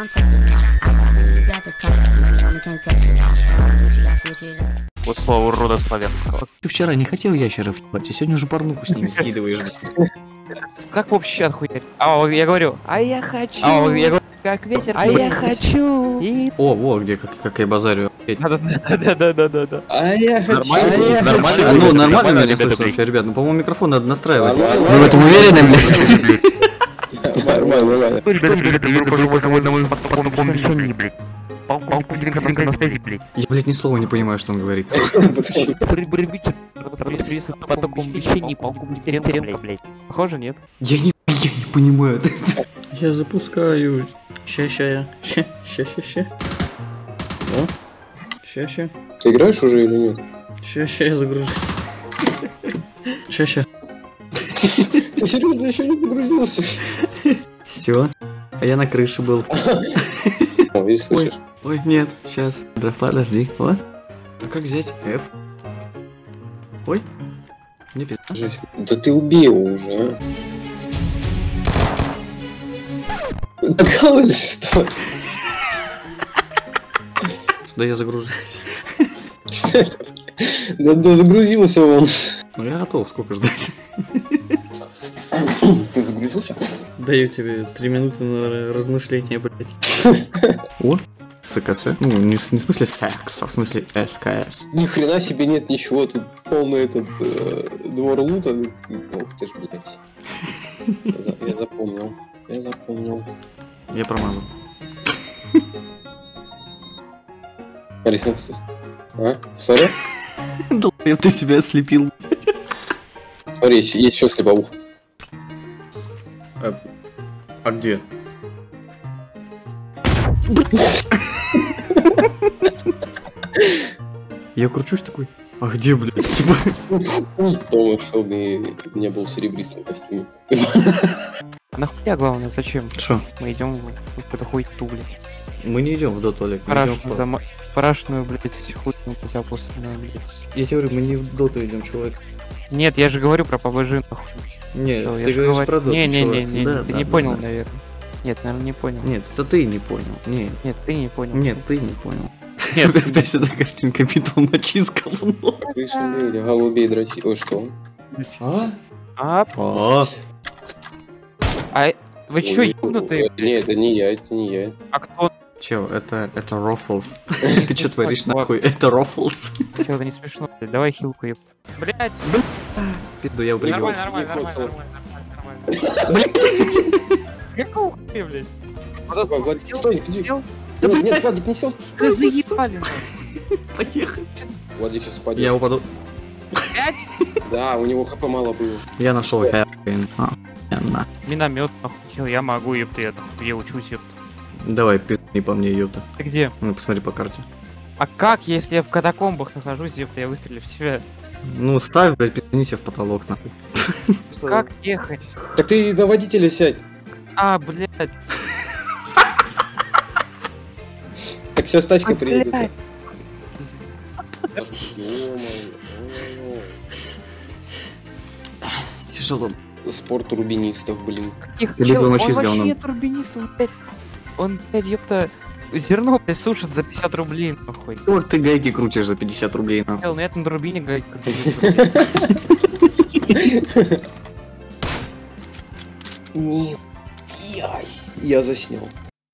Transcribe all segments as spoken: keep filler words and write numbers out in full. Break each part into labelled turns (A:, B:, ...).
A: Вот слово рода славянского.
B: Ты вчера не хотел ящеров ебать, а сегодня уже порнуху с ними скидываешь.
A: Как вообще отхуять? А я говорю, а я хочу.
C: А я говорю,
A: как ветер. А я хочу. И...
B: О, во, где, как, как я базарю.
A: Да-да-да-да-да-да.
D: А я хочу.
C: Нормально? Нормально?
B: Ну, нормально меня
C: ребята,
B: слышно вообще, ребят. Ну, по-моему, микрофон надо настраивать.
D: Нормально.
B: Вы в этом уверены, блядь?
D: Нормально, нормально.
B: Я, блядь, ни слова не понимаю, что он говорит.
A: По такому вещению, полку блядь. Похоже, нет?
B: Я не, я не понимаю. Я запускаюсь. Ща, ща я. Ща, ща, ща, ща. О. Ща, ща.
D: Ты играешь уже или нет?
B: Ща, ща я загружусь. Ща, ща.
D: Ты серьезно еще не загрузился?
B: Все. А я на крыше был.
D: О, видишь, слышишь?
B: Ой, нет, сейчас. Да подожди. Вот. А как взять F? Ой. Мне пизда.
D: Жесть. Да ты убей его уже, а. Догал или что?
B: Да я загружаюсь.
D: Да, да загрузился он.
B: Ну я готов, сколько ждать?
D: Ты загрузился?
B: Даю тебе три минуты на размышление, блядь. О, СКС? Ну, не, в- не в смысле секс, а в смысле СКС.
D: Ни хрена себе нет ничего, тут полный этот э, двор лута. Ох ты ж, блядь. Я, за- я запомнил. Я запомнил.
B: Я промазал.
D: Алиса, а? Смотри,
B: Долбоёб, ты себя ослепил.
D: смотри, есть есть еще слепоух.
B: А, а где? Я кручусь такой. А где, блядь?
D: Дома, чтобы не был в серебристом костюме.
A: А нахуя главное, зачем?
B: Шо?
A: Мы идем в какую-то хуйту, блядь.
B: Мы не идем в доту, Олег, мы идем в
A: Парашную,
B: пар.
A: дома... Парашную, блядь, хуйню у тебя пустынную, блядь.
B: Я тебе говорю, мы не в доту идем, чувак.
A: Нет, я же говорю про ПВЖ, нахуй.
B: Не,
A: Всё, я
B: ты
A: же
B: говоришь
A: говорю-
B: про доту,
A: Не, не,
B: чувак.
A: не, не,
B: Да,
A: ты
B: да,
A: не
B: да,
A: понял,
B: да.
A: наверное. Нет, наверное, не понял.
B: Нет, это ты не понял. Не,
A: Нет, ты не понял.
B: нет, ты не понял.
A: Нет.
B: Опять эта картинка питон мочи с говном.
D: Крыша, блядь, голубей дрочить. Ой, что?
B: А?
A: А,
B: А?
A: а вы чё,
D: Ой,
A: ебнутые?
D: ой, Не, это не я, это не я.
A: А кто?
B: Чел, это, это Рофлс. Ты чё творишь
A: Вот.
B: нахуй? Это Рофлс.
A: Чё, это не смешно, блядь, давай хилку, еб. Блять,
B: Пизду я убрал.
A: нормально, нормально,
D: не
A: нормально,
D: просто.
A: нормально, нормально. Какого хуя, блядь?
D: Владик, Владик, стой, иди.
A: Сел?
B: Да,
D: Нет,
B: блядь.
D: нет, Владик, не сел.
A: Ты заебали, нахуй.
B: Поехали.
D: Владик сейчас
B: Я
D: упадет.
B: упаду.
A: Блять,
D: Да, у него хп мало было.
B: Я нашел Херин. А, на.
A: миномет, нахуй, хил, я могу, еб ты, я я учусь, еб.
B: Давай, пизни по мне, ёпта.
A: Ты где?
B: Ну, посмотри по карте.
A: А как, если я в катакомбах нахожусь, еб я выстрелю в тебя?
B: Ну, ставь, блядь, пизни себе в потолок, нахуй.
A: Как ехать?
D: Так ты на водителя сядь.
A: А, блядь.
D: Так сейчас тачка
A: А,
D: приедет.
A: блядь.
D: Ё-моё.
B: Тяжело.
D: Спорт турбинистов, блин.
A: Их,
B: Или
A: чел, он
B: помочи с
A: вообще
B: говном.
A: турбинист, он, блядь, он, блядь, ёпта, зерно, блядь, сушит за пятьдесят рублей, нахуй.
B: Вот ты гайки крутишь за пятьдесят рублей, нахуй.
A: Чел, на этом турбине гайка.
D: Не, яй, я заснял.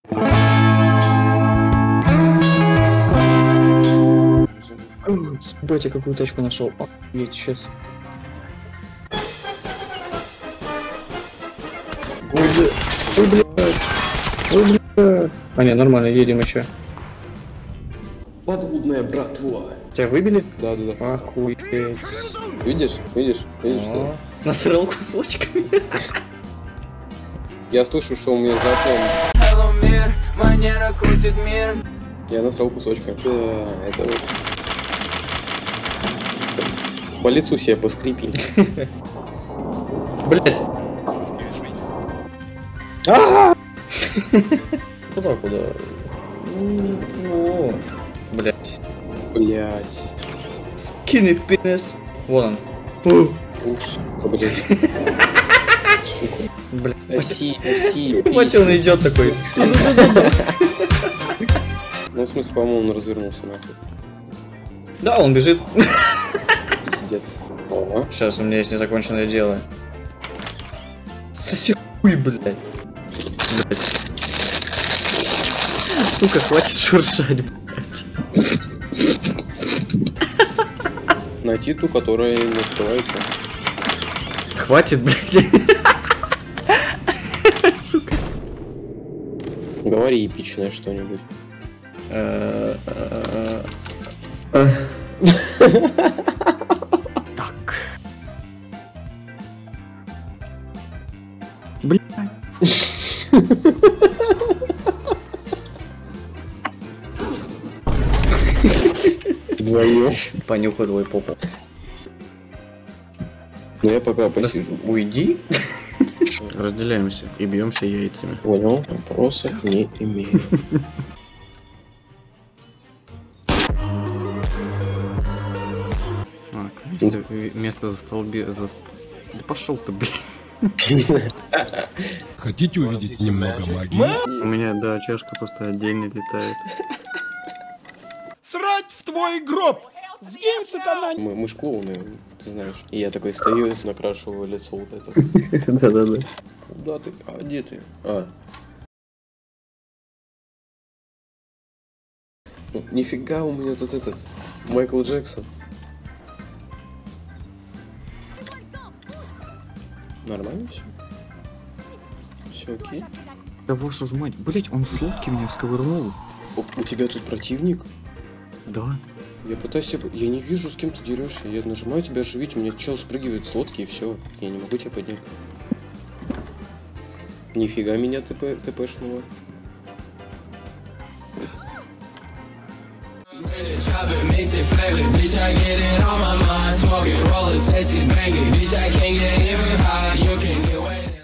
B: Ебать, я какую тачку нашел. Охуеть, сейчас. Ой, бля. Ой, блядь. Ой, бля. А, не, нормально, едем еще.
D: Подводная братва.
B: Тебя выбили?
D: Да, да, да.
B: Охуеть.
D: Видишь? Видишь? Видишь, что?
B: Насрал кусочками.
D: Я слышу, что у меня за окном.
E: Hello, мир, манера крутит мир.
D: Я насрал кусочка. Да, это вот. По лицу себе поскрипи.
B: Блять.
D: А!
B: Куда, куда? О, блять.
D: Блять.
B: Скинни пенис. Вон он.
D: Ух, сука, блять.
B: Блядь.
D: Оси, оси.
B: Мать, он идет такой.
D: Ну, в смысле, по-моему, он развернулся нахуй.
B: Да, он бежит.
D: Пиздец. Ага.
B: Сейчас, у меня есть незаконченное дело. Соси хуй, блядь. Блядь. Сука, хватит шуршать, блядь.
D: Найти ту, которая не открывается.
B: Хватит, блядь. Сука.
D: Говори эпичное что-нибудь.
B: Так. Блядь.
D: Вдвоем.
B: Понюхай твой попу.
D: Ну я пока посижу.
B: Уйди. Разделяемся и бьемся яйцами.
D: Понял, вопросов не имею.
B: Так, место, место за столби... За... Да пошел ты, блин.
C: Хотите увидеть немного магии?
B: У меня, да, чашка просто отдельно летает.
C: Срать в твой гроб! Сгинь, сатана!
D: Мы, мы ж клоуны, ты знаешь. И я такой стою, накрашиваю лицо вот это.
B: Да-да-да.
D: Куда ты? А где ты? А. Ну, нифига у меня тут этот Майкл Джексон. Нормально все? Все окей?
B: Да вашу ж мать, блять, он с лодки меня всковырнул.
D: У, у тебя тут противник?
B: Да.
D: Я пытаюсь тебя... Я не вижу, с кем ты дерешься. Я нажимаю тебя оживить, у меня чел спрыгивает с лодки и все. Я не могу тебя поднять. Нифига меня ТП, ТПшного.
E: Chop it, mix it, flavor, bitch, I get it on.